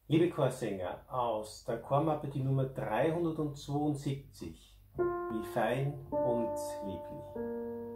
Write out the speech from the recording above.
Liebe Chorsänger, aus der Chormappe die Nummer 372, wie fein und lieblich.